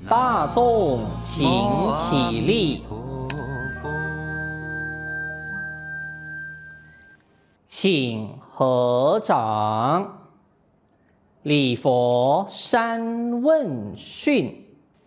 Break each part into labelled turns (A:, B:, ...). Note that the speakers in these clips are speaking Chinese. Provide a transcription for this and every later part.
A: 大众请起立，请合掌，礼佛三问讯。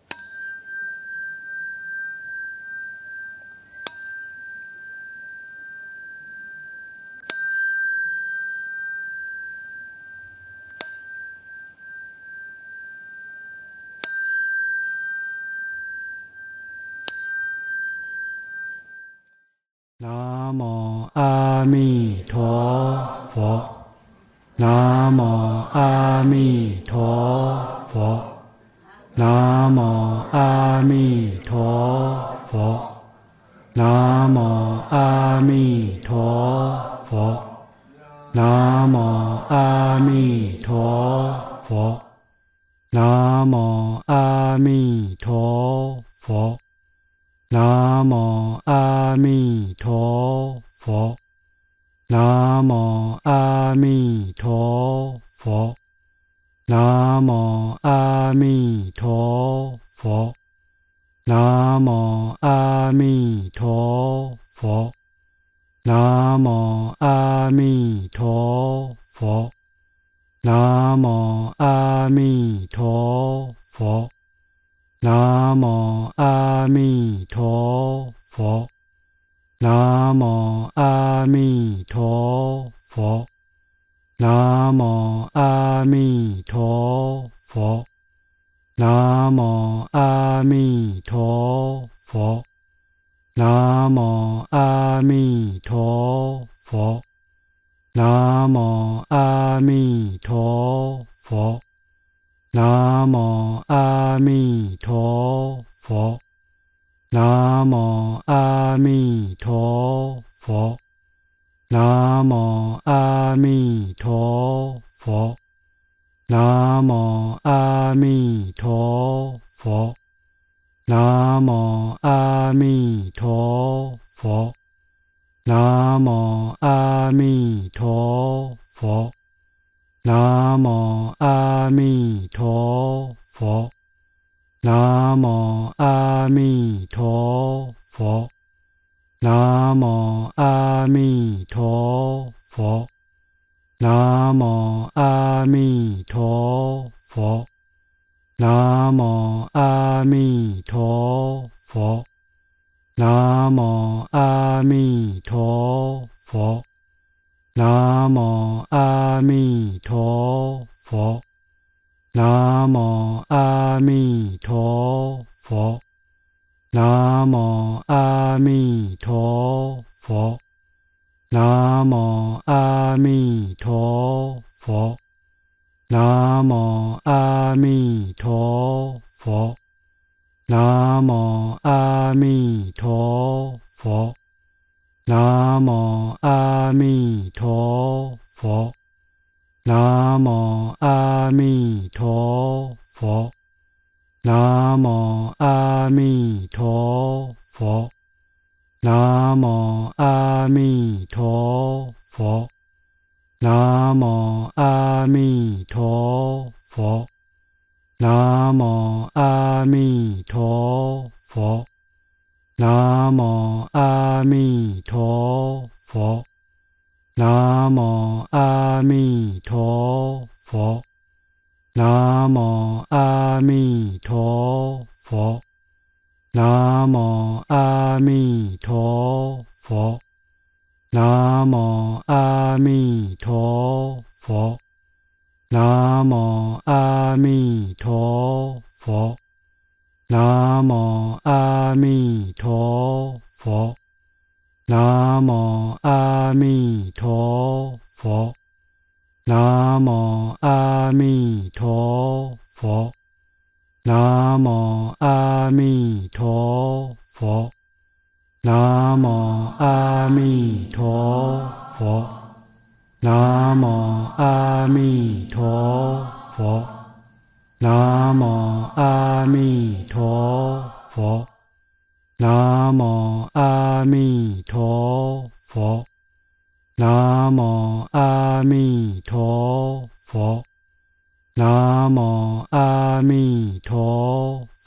B: 南无阿弥陀佛，南无阿弥陀佛，南无阿弥陀佛，南无阿弥陀佛，南无阿弥陀佛，南无阿弥陀佛。南无阿弥陀佛，南无阿弥陀佛，南无阿弥陀佛，南无阿弥陀佛，南无阿弥陀佛，南无阿弥陀佛。南无阿弥陀佛，南无阿弥陀佛，南无阿弥陀佛，南无阿弥陀佛，南无阿弥陀佛，南无阿弥陀佛。南无阿弥陀佛，南无阿弥陀佛，南无阿弥陀佛，南无阿弥陀佛，南无阿弥陀佛，南无阿弥陀佛。南无阿弥陀佛，南无阿弥陀佛，南无阿弥陀佛，南无阿弥陀佛，南无阿弥陀佛，南无阿弥陀佛。南无阿弥陀佛，南无阿弥陀佛，南无阿弥陀佛，南无阿弥陀佛，南无阿弥陀佛，南无阿弥陀佛。南无阿弥陀佛，南无阿弥陀佛，南无阿弥陀佛，南无阿弥陀佛，南无阿弥陀佛，南无阿弥陀佛。南无阿弥陀佛，南无阿弥陀佛，南无阿弥陀佛，南无阿弥陀佛，南无阿弥陀佛，南无阿弥陀佛。南无阿弥陀佛，南无阿弥陀佛，南无阿弥陀佛，南无阿弥陀佛，南无阿弥陀佛，南无阿弥陀佛。南无阿弥陀佛，南无阿弥陀佛，南无阿弥陀佛，南无阿弥陀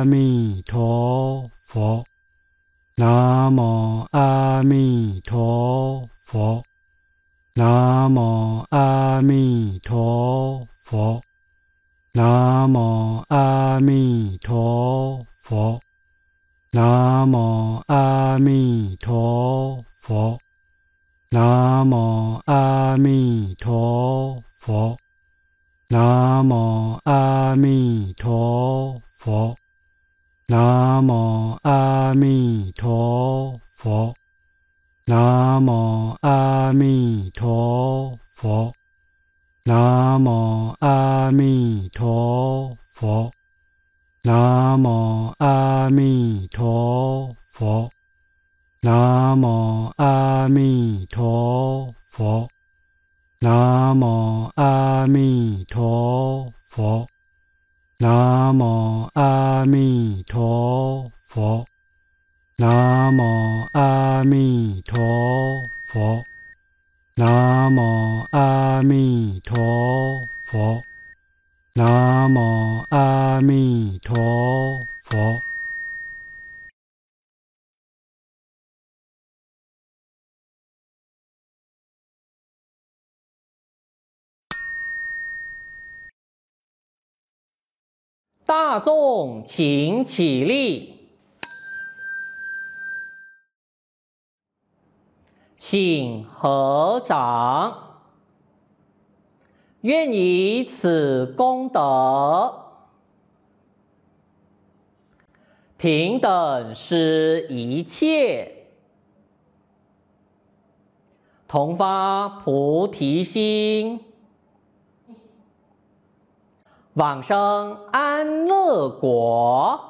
B: 阿弥陀佛，南无阿弥陀佛，南无阿弥陀佛，南无阿弥陀佛，南无阿弥陀佛，南无阿弥陀佛，南无阿弥陀佛，南无阿弥陀佛，南无阿弥陀佛，南无阿弥陀佛，南无阿弥陀佛，南无阿弥陀佛，南无阿弥陀佛，南无阿弥陀佛，南无阿弥陀佛，南无阿弥陀佛，南无阿弥陀佛。
A: 大众请起立，请合掌。愿以此功德，平等施一切，同发菩提心，往生安乐国。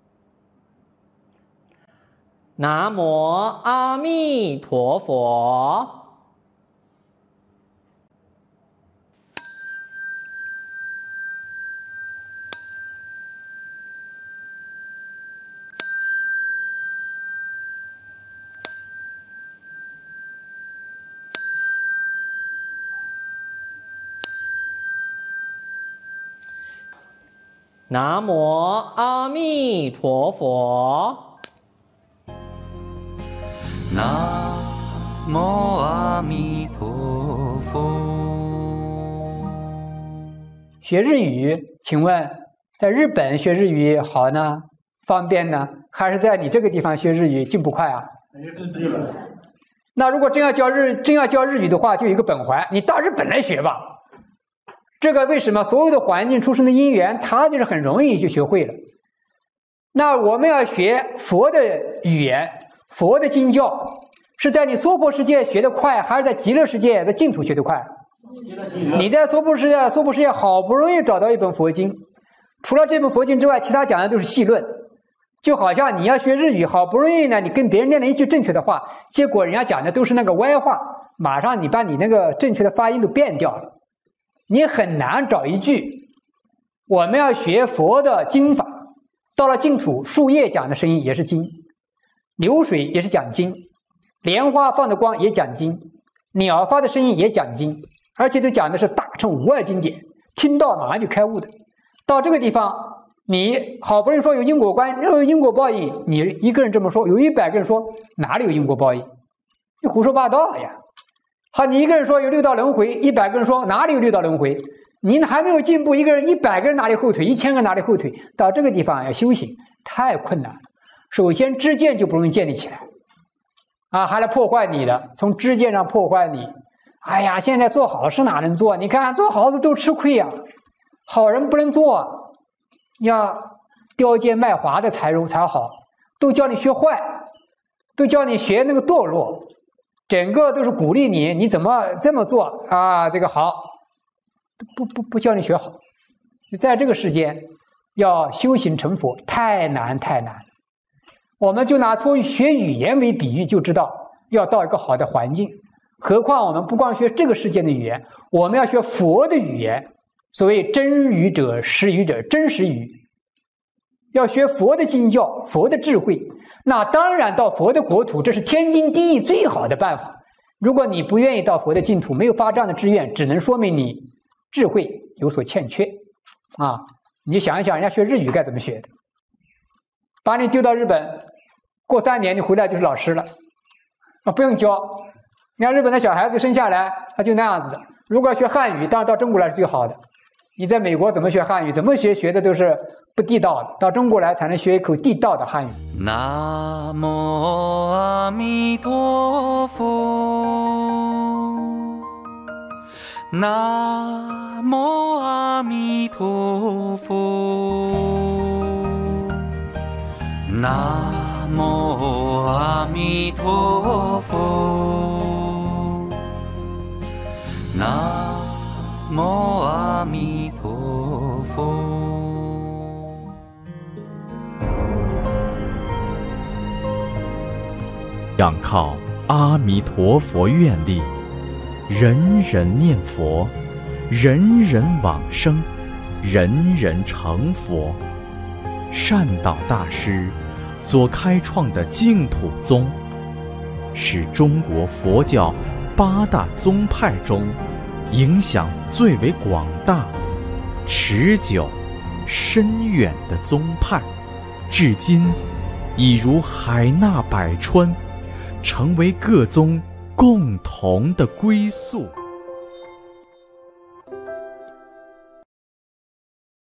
A: 南无阿弥陀佛。南无阿弥陀佛。
C: 南无阿弥陀佛。
D: 学日语，请问在日本学日语好呢，方便呢，还是在你这个地方学日语进步快啊？日本。那如果真要教日语的话，就有一个本环，你到日本来学吧。这个为什么所有的环境出生的因缘，它就是很容易就学会了。那我们要学佛的语言，佛的经教，是在你娑婆世界学得快，还是在极乐世界在净土学得快？你在娑婆世界好不容易找到一本佛经，除了这本佛经之外，其他讲的都是细论。就好像你要学日语，好不容易呢，你跟别人念了一句正确的话，结果人家讲的都是那个歪话，马上你把你那个正确的发音都变掉了。你很难找一句。我们要学佛的经法，到了净土，树叶讲的声音也是经，流水也是讲经，莲花放的光也讲经，鸟发的声音也讲经，而且都讲的是大乘无二经典，听到马上就开悟的。到这个地方，你好不容易说有因果观，有因果报应，你一个人这么说，有100个人说哪里有因果报应？你胡说八道呀！好，你一个人说有6道轮回，100个人说哪里有6道轮回？您还没有进步，一个人100个人哪里后腿，1000个哪里后腿？到这个地方要修行太困难了。首先知见就不容易建立起来，啊，还来破坏你的，从知见上破坏你。哎呀，现在做好事哪能做？你看做好事都吃亏呀，好人不能做，要雕尖卖滑的才好，都叫你学坏，都叫你学那个堕落。整个都是鼓励你，你怎么这么做啊？这个好，不教你学好。在这个世间，要修行成佛太难太难。我们就拿出学语言为比喻，就知道要到一个好的环境。何况我们不光学这个世界的语言，我们要学佛的语言。所谓真语者、实语者，真实语。要学佛的经教，佛的智慧。那当然到佛的国土，这是天经地义最好的办法。如果你不愿意到佛的净土，没有发这样的志愿，只能说明你智慧有所欠缺啊！你就想一想，人家学日语该怎么学的把你丢到日本，过3年你回来就是老师了，不用教。你看日本的小孩子生下来他就那样子的。如果要学汉语，当然到中国来是最好的。你在美国怎么学汉语？怎么学的都是不地道的，到中国来才能学一口地道的汉语。
C: 南无阿弥陀佛，南无阿弥陀佛，南无阿弥陀佛，南无阿弥陀佛。
E: 仰靠阿弥陀佛愿力，人人念佛，人人往生，人人成佛。善导大师所开创的净土宗，是中国佛教8大宗派中影响最为广大、持久、深远的宗派，至今已如海纳百川，成为各宗共同的归宿。